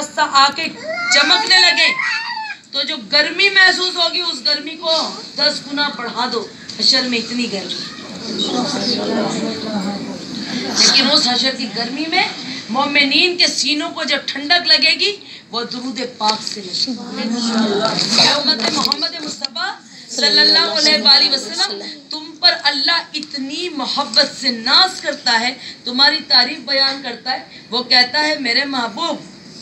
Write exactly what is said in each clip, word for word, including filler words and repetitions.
آ کے چمکنے لگے تو جو گرمی محسوس ہوگی اس گرمی کو دس گنا بڑھا دو، حشر میں اتنی گرمی، لیکن اس حشر کی گرمی میں مومنین کے سینوں کو جو ٹھنڈک لگے گی وہ درود پاک سے لگے گی۔ امت محمد مصطفیٰ صلی اللہ علیہ وآلہ وسلم تم پر اللہ اتنی محبت سے ناز کرتا ہے، تمہاری تعریف بیان کرتا ہے، وہ کہتا ہے میرے محبوب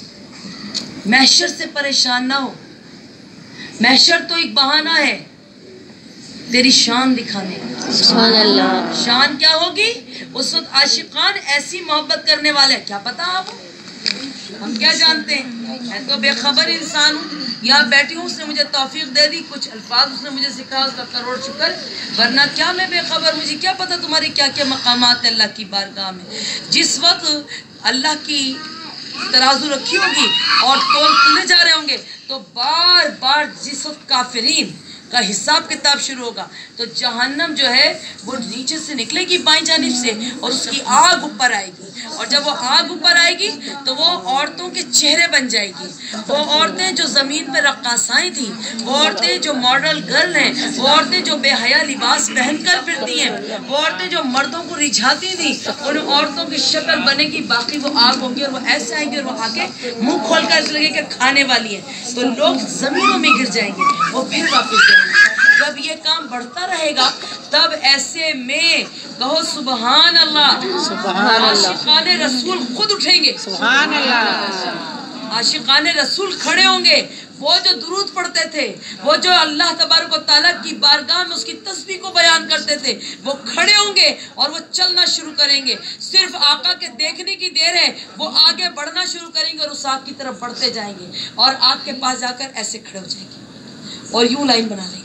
محشر سے پریشان نہ ہو، محشر تو ایک بہانہ ہے تیری شان دکھانے کا۔ سبحان اللہ۔ شان کیا ہوگی؟ اس وقت عاشقان ایسی محبت کرنے والے، کیا پتا آپ ہم کیا جانتے ہیں؟ میں تو بے خبر انسان ہوں، یہاں بیٹھی ہوں، اس نے مجھے توفیق دے دی، کچھ الفاظ اس نے مجھے سکھا، اس کا کروڑ شکر، ورنہ کیا میں بے خبر، مجھے کیا پتا تمہاری کیا کیا مقامات ہیں اللہ کی بارگاہ میں۔ جس وقت اللہ کی ترازو رکھی ہوگی اور تول تلے جا رہے ہوں گے تو بار بار جس وقت کافرین کا حساب کتاب شروع ہوگا تو جہنم جو ہے وہ نیچے سے نکلے گی بائیں جانب سے اور اس کی آگ اوپر آئے گی، اور جب وہ آگ اوپر آئے گی تو وہ عورتوں کے چہرے بن جائے گی، وہ عورتیں جو زمین پہ رقاصائیں تھیں، وہ عورتیں جو ماڈل گرل ہیں، وہ عورتیں جو بے حیا لباس پہن کر پھرتی ہیں، وہ عورتیں جو مردوں کو رجھاتی تھیں، ان عورتوں کی شکل بنے گی، باقی وہ آگ ہوگی اور وہ ایسے آئیں گی اور وہ آ کے منہ کھول کر ایسے لگے کہ کھانے والی ہیں، تو لوگ زمینوں میں گر جائیں گے، وہ پھر واپس جائیں گے۔ جب یہ کام بڑھتا رہے گا تب ایسے میں کہو سبحان اللہ، عاشقان رسول خود اٹھیں گے، سبحان اللہ، عاشقان رسول کھڑے ہوں گے، وہ جو درود پڑھتے تھے، وہ جو اللہ تبارک و تعالیٰ کی بارگاہ میں اس کی تسبیح کو بیان کرتے تھے، وہ کھڑے ہوں گے اور وہ چلنا شروع کریں گے، صرف آقا کے دیکھنے کی دیر ہے، وہ آگے بڑھنا شروع کریں گے اور اس آگ کی طرف بڑھتے جائیں گے اور آگ کے پاس جا کر ایسے کھڑے ہو جائیں گے اور یوں لائن بنا لیں گے،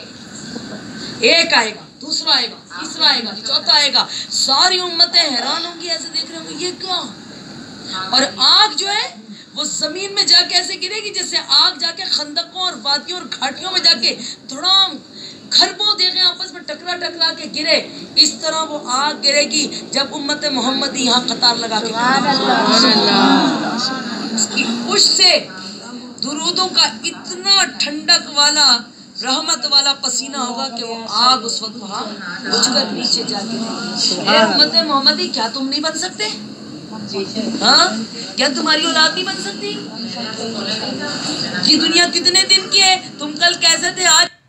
ایک آئے گا، دوسرا آئے گا، تیسرا آئے گا، چوتھا آئے گا، ساری امتیں حیران ہوں گی، ایسے دیکھ رہے ہوں گے یہ کیا، اور آگ جو ہے وہ زمین میں جا کے ایسے گرے گی جیسے آگ جا کے خندقوں اور وادیوں اور گھاٹیوں میں جا کے دھڑام کھربوں دیکھیں آپس میں ٹکرا ٹکرا کے گرے، اس طرح وہ آگ گرے گی جب امت محمدی یہاں قطار لگا کے اس کی خوش سے درودوں کا اتنا ٹھنڈک والا رحمت والا پسینہ ہوگا کہ وہ آگ اس وقت وہاں بجھ کر نیچے جا کے، اے امت محمدی کیا تم نہیں بن سکتے؟ ہاں کیا تمہاری اولاد نہیں بن سکتی؟ یہ دنیا کتنے دن کی ہے، تم کل کیسے تھے آج